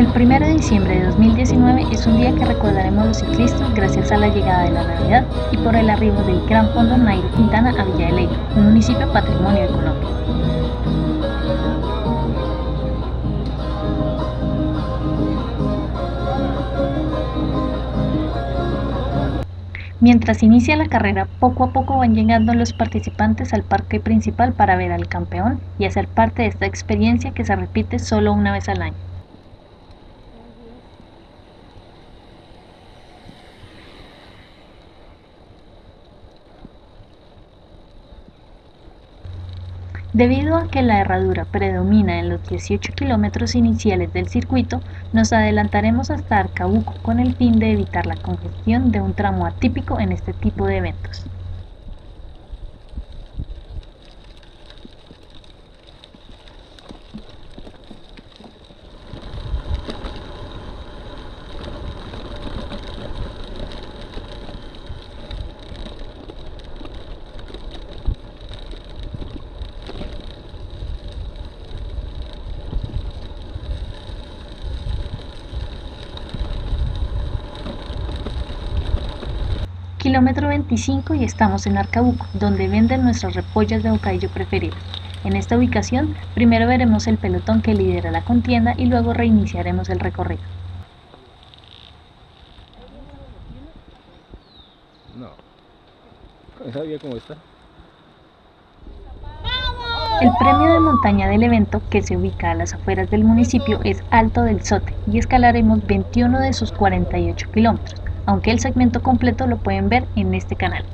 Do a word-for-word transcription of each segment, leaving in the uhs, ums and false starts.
El primero de diciembre de dos mil diecinueve es un día que recordaremos los ciclistas gracias a la llegada de la Navidad y por el arribo del Gran Fondo Nairo Quintana a Villa de Leyva, un municipio patrimonio de Colombia. Mientras inicia la carrera, poco a poco van llegando los participantes al parque principal para ver al campeón y hacer parte de esta experiencia que se repite solo una vez al año. Debido a que la herradura predomina en los dieciocho kilómetros iniciales del circuito, nos adelantaremos hasta Arcabuco con el fin de evitar la congestión de un tramo atípico en este tipo de eventos. Kilómetro veinticinco y estamos en Arcabuco, donde venden nuestras repollas de bocadillo preferidas. En esta ubicación, primero veremos el pelotón que lidera la contienda y luego reiniciaremos el recorrido. No, no sabía cómo está. El premio de montaña del evento, que se ubica a las afueras del municipio, es Alto del Sote y escalaremos veintiuno de sus cuarenta y ocho kilómetros, aunque el segmento completo lo pueden ver en este canal.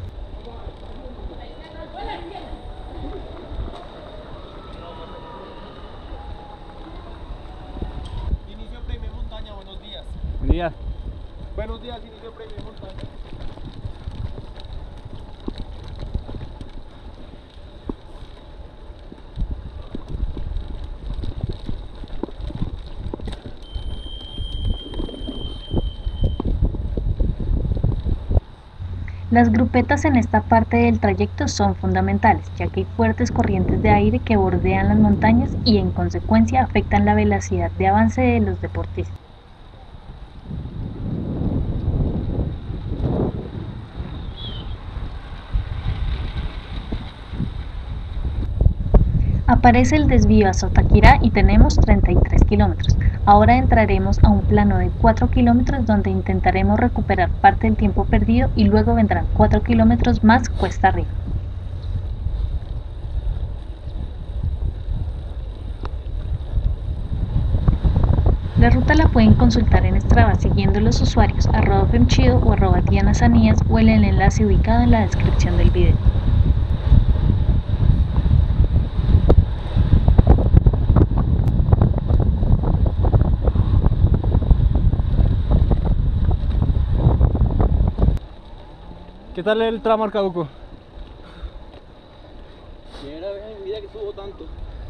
Inicio premio montaña, buenos días. Buen día. Buenos días, inicio premio montaña. Las grupetas en esta parte del trayecto son fundamentales, ya que hay fuertes corrientes de aire que bordean las montañas y en consecuencia afectan la velocidad de avance de los deportistas. Aparece el desvío a Sotaquirá y tenemos treinta y tres kilómetros. Ahora entraremos a un plano de cuatro kilómetros donde intentaremos recuperar parte del tiempo perdido y luego vendrán cuatro kilómetros más cuesta arriba. La ruta la pueden consultar en Strava siguiendo los usuarios arroba femchido o arroba Diana Sanías o en el enlace ubicado en la descripción del video. ¿Qué tal el tramo Arcabuco? Primera vez en mi vida que subo tanto.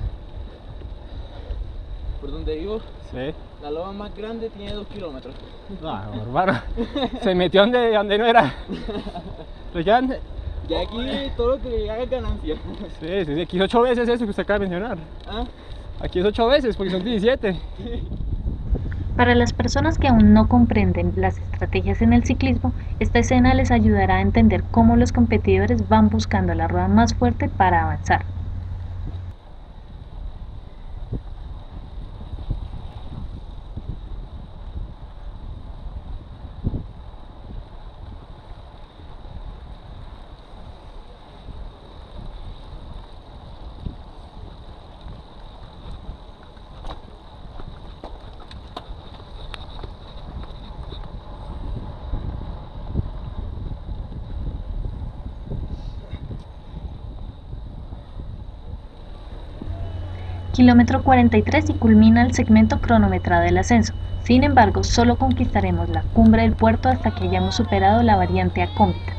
Por donde vivo, Sí. la loma más grande tiene dos kilómetros. No, hermano. Se metió donde, donde no era. Pues ya, sí, Ya aquí todo lo que le haga es ganancia. sí, sí, aquí es ocho veces eso que usted acaba de mencionar. ¿Ah? Aquí es ocho veces porque son diecisiete. Para las personas que aún no comprenden las estrategias en el ciclismo, esta escena les ayudará a entender cómo los competidores van buscando la rueda más fuerte para avanzar. Kilómetro cuarenta y tres y culmina el segmento cronometrado del ascenso. Sin embargo, solo conquistaremos la cumbre del puerto hasta que hayamos superado la variante acómita.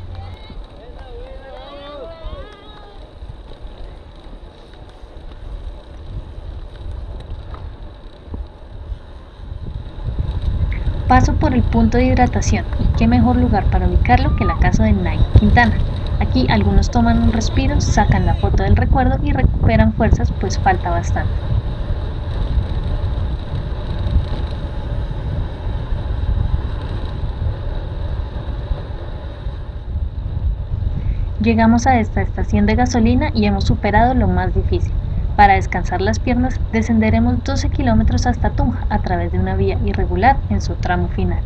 Paso por el punto de hidratación y qué mejor lugar para ubicarlo que la casa de Nairo Quintana. Aquí algunos toman un respiro, sacan la foto del recuerdo y recuperan fuerzas, pues falta bastante. Llegamos a esta estación de gasolina y hemos superado lo más difícil. Para descansar las piernas, descenderemos doce kilómetros hasta Tunja a través de una vía irregular en su tramo final.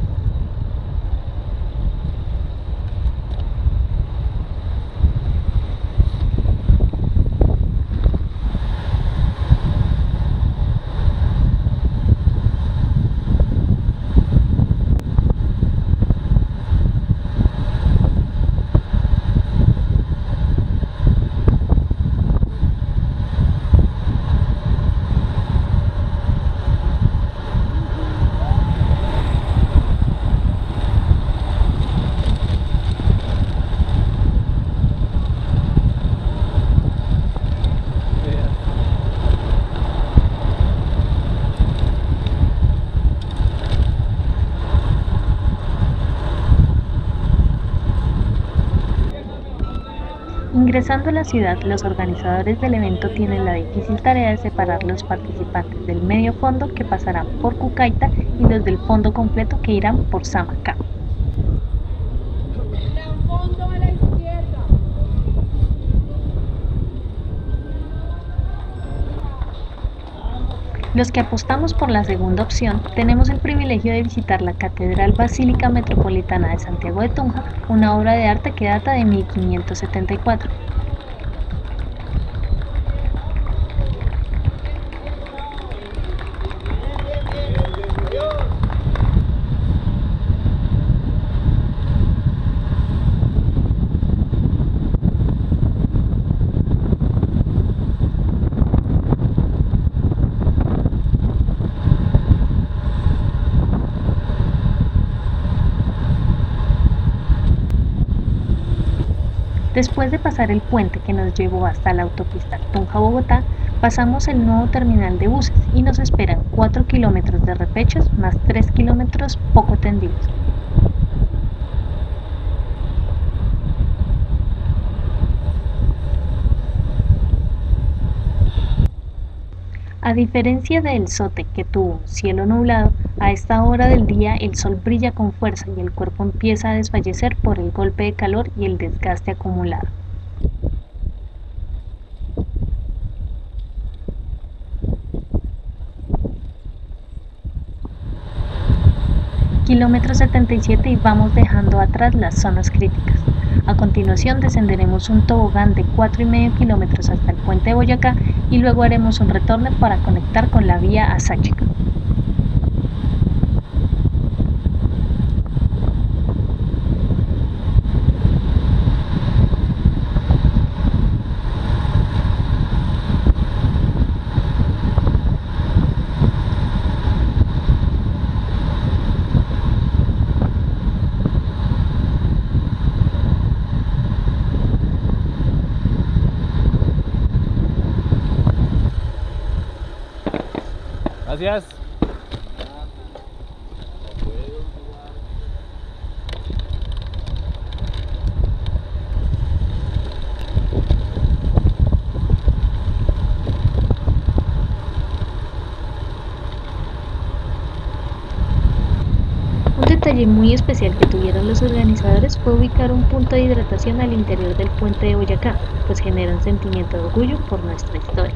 Ingresando a la ciudad, los organizadores del evento tienen la difícil tarea de separar los participantes del medio fondo que pasarán por Cucaita y los del fondo completo que irán por Samacá. Los que apostamos por la segunda opción tenemos el privilegio de visitar la Catedral Basílica Metropolitana de Santiago de Tunja, una obra de arte que data de mil quinientos setenta y cuatro. Después de pasar el puente que nos llevó hasta la autopista Tunja-Bogotá, pasamos el nuevo terminal de buses y nos esperan cuatro kilómetros de repechos más tres kilómetros poco tendidos. A diferencia de El Sote, que tuvo un cielo nublado, a esta hora del día el sol brilla con fuerza y el cuerpo empieza a desfallecer por el golpe de calor y el desgaste acumulado. Kilómetro setenta y siete y vamos dejando atrás las zonas críticas. A continuación descenderemos un tobogán de cuatro y medio kilómetros hasta el puente de Boyacá y luego haremos un retorno para conectar con la vía a Sáchica. Gracias. Un detalle muy especial que tuvieron los organizadores fue ubicar un punto de hidratación al interior del puente de Boyacá, pues genera un sentimiento de orgullo por nuestra historia.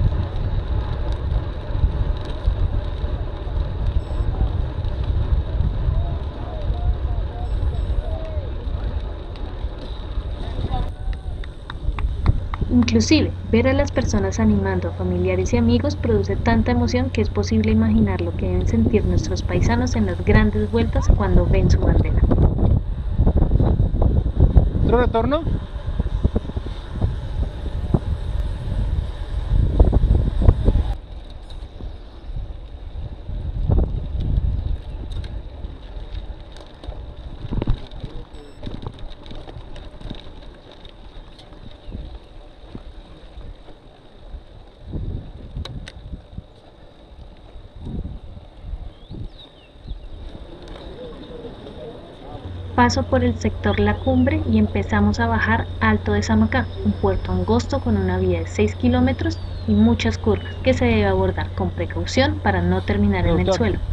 Inclusive, ver a las personas animando a familiares y amigos produce tanta emoción que es posible imaginar lo que deben sentir nuestros paisanos en las grandes vueltas cuando ven su bandera. ¿Otro retorno? Paso por el sector La Cumbre y empezamos a bajar Alto de Samacá, un puerto angosto con una vía de seis kilómetros y muchas curvas que se debe abordar con precaución para no terminar en el suelo.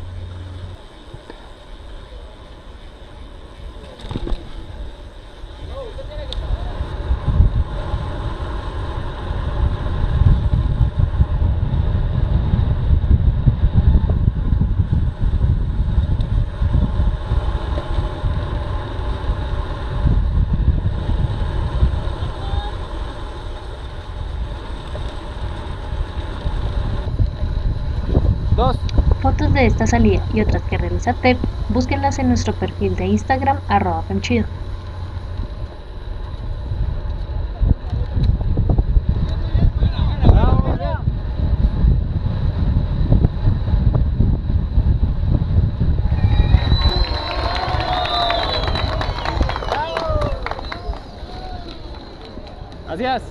de esta salida y otras que realiza T E P, búsquenlas en nuestro perfil de Instagram arroba femchido. Gracias.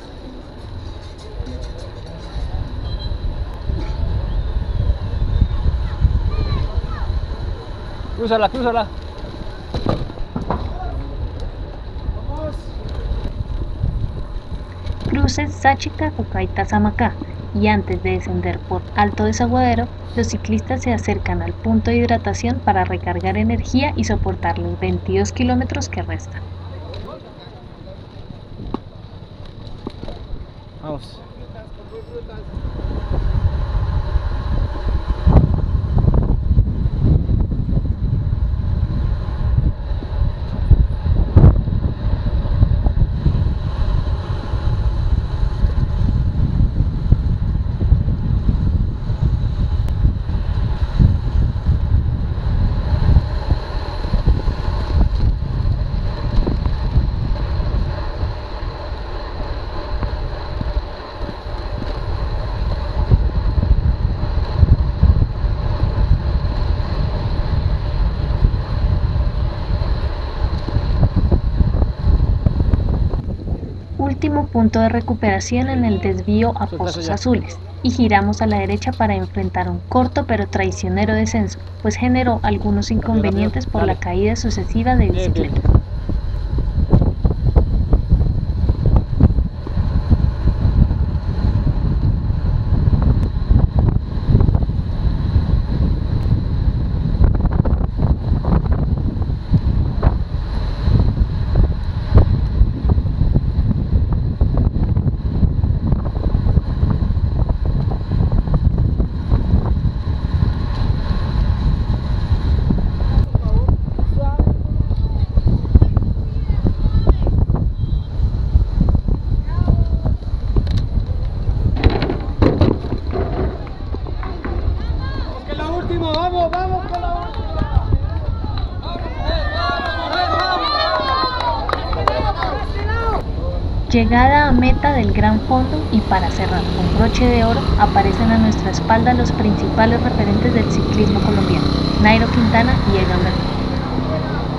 Crúzala, crúzala. Cruces Sáchica, Jucaita, Samacá, y antes de descender por Alto Desaguadero, los ciclistas se acercan al punto de hidratación para recargar energía y soportar los veintidós kilómetros que restan. Vamos. Último punto de recuperación en el desvío a Pozos Azules, y giramos a la derecha para enfrentar un corto pero traicionero descenso, pues generó algunos inconvenientes por la caída sucesiva de bicicleta. Vamos, vamos con la última. Llegada a meta del Gran Fondo, y para cerrar con broche de oro, aparecen a nuestra espalda los principales referentes del ciclismo colombiano, Nairo Quintana y Egan Bernal.